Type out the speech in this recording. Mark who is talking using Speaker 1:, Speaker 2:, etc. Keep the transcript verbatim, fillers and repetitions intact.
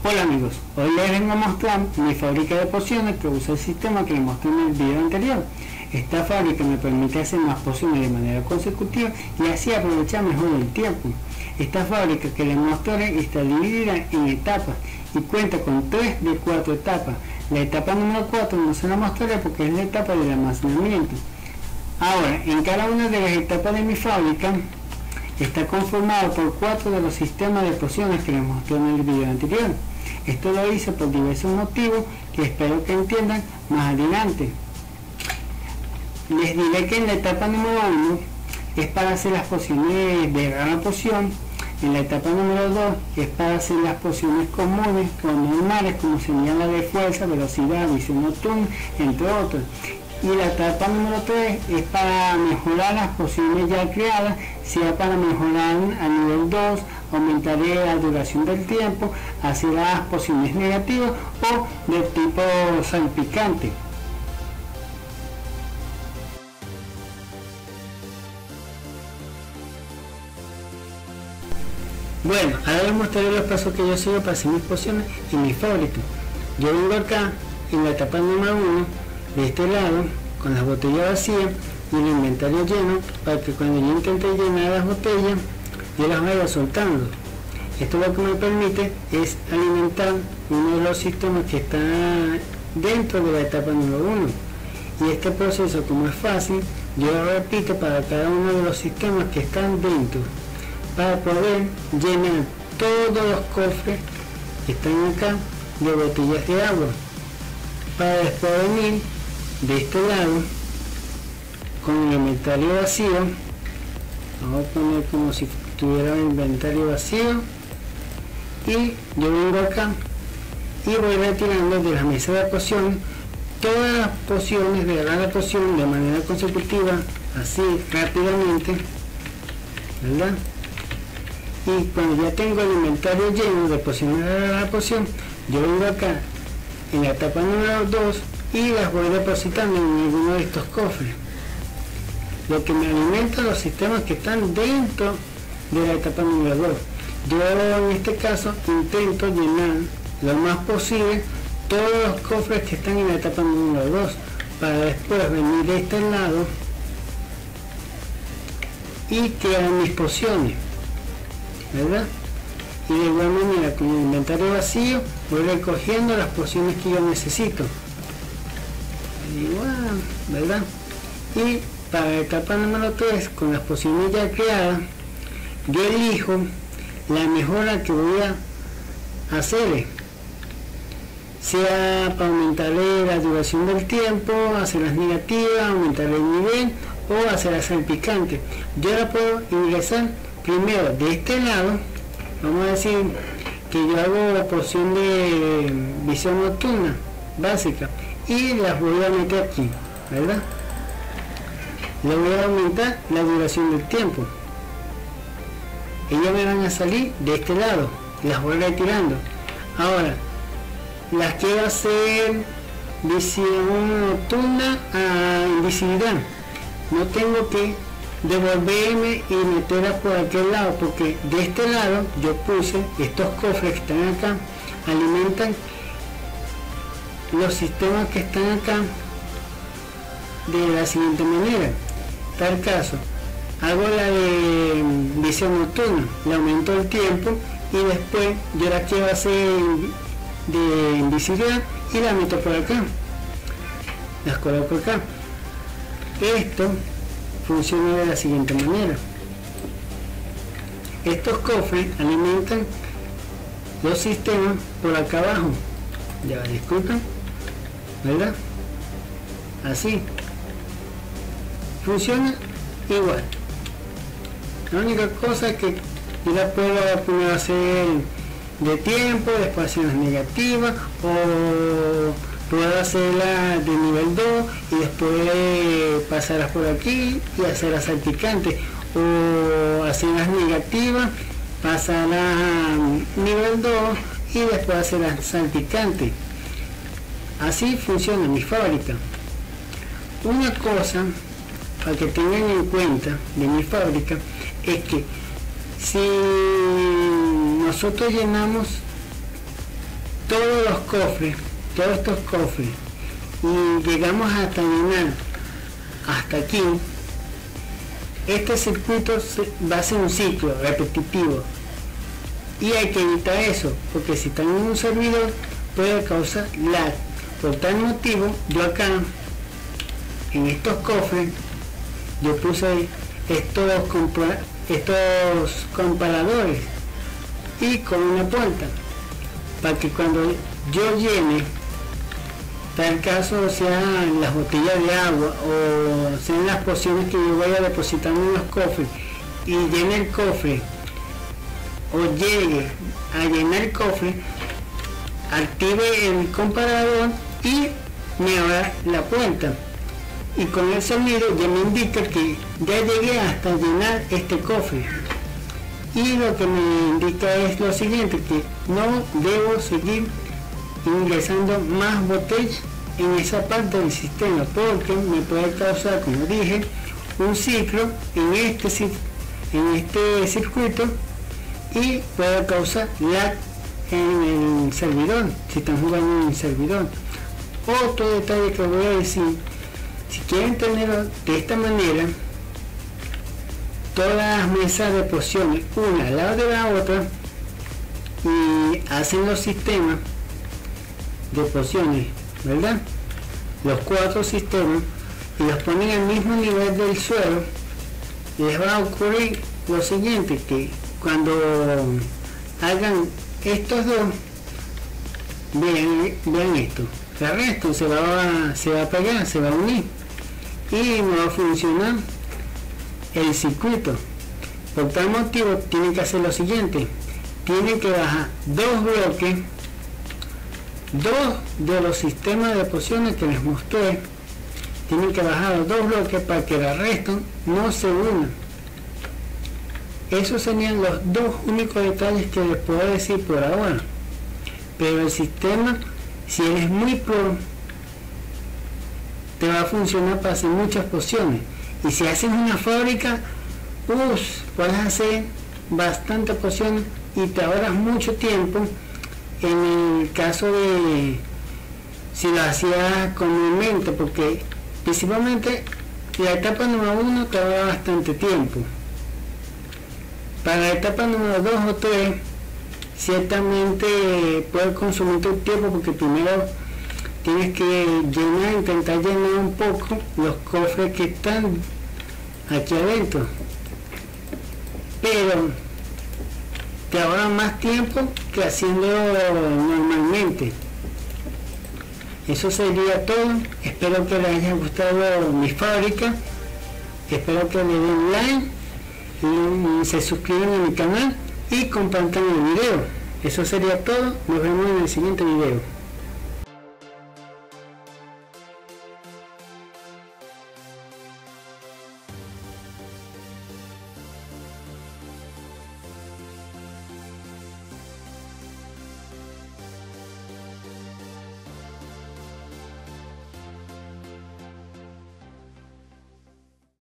Speaker 1: Hola amigos, hoy les vengo a mostrar mi fábrica de pociones que usa el sistema que les mostré en el video anterior. Esta fábrica me permite hacer más pociones de manera consecutiva y así aprovechar mejor el tiempo. Esta fábrica que les mostraré está dividida en etapas y cuenta con tres de cuatro etapas. La etapa número cuatro no se la mostraré porque es la etapa del almacenamiento. Ahora, en cada una de las etapas de mi fábrica está conformado por cuatro de los sistemas de pociones que les mostré en el video anterior. Esto lo hice por diversos motivos que espero que entiendan más adelante. Les diré que en la etapa número uno es para hacer las pociones de rara poción. En la etapa número dos es para hacer las pociones comunes o normales, como serían la de fuerza, velocidad, visión nocturna, entre otros. Y la etapa número tres es para mejorar las pociones ya creadas, sea para mejorar a nivel dos, aumentar la duración del tiempo, hacer las pociones negativas o de tipo salpicante. Bueno, ahora les mostraré los pasos que yo sigo para hacer mis pociones y mis fábricas. Yo vengo acá en la etapa número uno, de este lado, con las botellas vacías y el inventario lleno, para que cuando yo intente llenar las botellas yo las vaya soltando. Esto lo que me permite es alimentar uno de los sistemas que está dentro de la etapa número uno, y este proceso, como es fácil, yo lo repito para cada uno de los sistemas que están dentro, para poder llenar todos los cofres que están acá de botellas de agua, para después venir de este lado con el inventario vacío. Vamos a poner como si tuviera el inventario vacío, y yo vengo acá y voy retirando de la mesa de pociones todas las pociones de la poción de manera consecutiva, así rápidamente, ¿verdad? Y cuando ya tengo el inventario lleno de pociones de la poción, yo vengo acá en la etapa número dos y las voy depositando en alguno de estos cofres, lo que me alimenta los sistemas que están dentro de la etapa número dos. Yo en este caso intento llenar lo más posible todos los cofres que están en la etapa número dos, para después venir de este lado y crear mis pociones, ¿verdad? Y de igual manera, con el inventario vacío voy recogiendo las pociones que yo necesito, igual, ¿verdad? Y para la etapa número tres, con las pociones ya creadas, yo elijo la mejora que voy a hacer, sea para aumentarle la duración del tiempo, hacerlas negativas, aumentar el nivel o hacerlas salpicantes. Yo la puedo ingresar primero de este lado. Vamos a decir que yo hago poción de visión nocturna básica y las voy a meter aquí, ¿verdad? Le voy a aumentar la duración del tiempo. Ellas me van a salir de este lado, las voy retirando. Ahora, las quiero hacer visión nocturna a invisibilidad. No tengo que devolverme y meterlas por aquel lado, porque de este lado yo puse estos cofres que están acá, alimentan los sistemas que están acá de la siguiente manera. Tal caso, hago la de visión nocturna, le aumento el tiempo y después yo la quiero hacer de invisibilidad y la meto por acá, las coloco acá. Esto funciona de la siguiente manera. Estos cofres alimentan los sistemas por acá abajo, ya disculpen, ¿verdad? Así funciona igual. La única cosa es que yo la puedo poner a hacer de tiempo, después hacerlas negativas, o puedo hacerla de nivel dos y después pasarlas por aquí y hacerlas salpicantes, o hacerlas negativas, pasarlas a nivel dos y después hacerlas salpicantes. Así funciona mi fábrica. Una cosa para que tengan en cuenta de mi fábrica es que si nosotros llenamos todos los cofres, todos estos cofres, y llegamos hasta llenar hasta aquí, este circuito va a ser un ciclo repetitivo y hay que evitar eso, porque si están en un servidor puede causar lag. Por tal motivo, yo acá en estos cofres yo puse estos, compa estos comparadores y con una puerta para que cuando yo llene, tal caso sean las botellas de agua o sean las pociones que yo voy a depositar en los cofres y llene el cofre o llegue a llenar el cofre, active el comparador y me abra la puerta, y con el sonido ya me indica que ya llegué hasta llenar este cofre, y lo que me indica es lo siguiente, que no debo seguir ingresando más botellas en esa parte del sistema, porque me puede causar, como dije, un ciclo en este, en este circuito y puede causar lag en el servidor, si están jugando en el servidor. Otro detalle que voy a decir, si quieren tenerlo de esta manera, todas las mesas de pociones una al lado de la otra, y hacen los sistemas de pociones, ¿verdad? Los cuatro sistemas, y los ponen al mismo nivel del suelo, les va a ocurrir lo siguiente, que cuando hagan estos dos, vean, vean esto, el resto se va, a, se va a pegar, se va a unir y no va a funcionar el circuito. Por tal motivo tienen que hacer lo siguiente, tienen que bajar dos bloques, dos de los sistemas de pociones que les mostré, tienen que bajar los dos bloques para que el resto no se unan. Esos serían los dos únicos detalles que les puedo decir por ahora. Pero el sistema, si eres muy pro, te va a funcionar para hacer muchas pociones. Y si haces una fábrica, uff, puedes hacer bastantes pociones y te ahorras mucho tiempo. En el caso de si lo hacías comúnmente, porque principalmente la etapa número uno te ahorra bastante tiempo. Para la etapa número dos o tres, ciertamente puede consumir tu tiempo, porque primero tienes que llenar, intentar llenar un poco los cofres que están aquí adentro, pero te ahorra más tiempo que haciendo normalmente. Eso sería todo. Espero que les haya gustado mi fábrica, espero que le den like y se suscriban a mi canal y compartan el video. Eso sería todo, nos vemos en el siguiente video.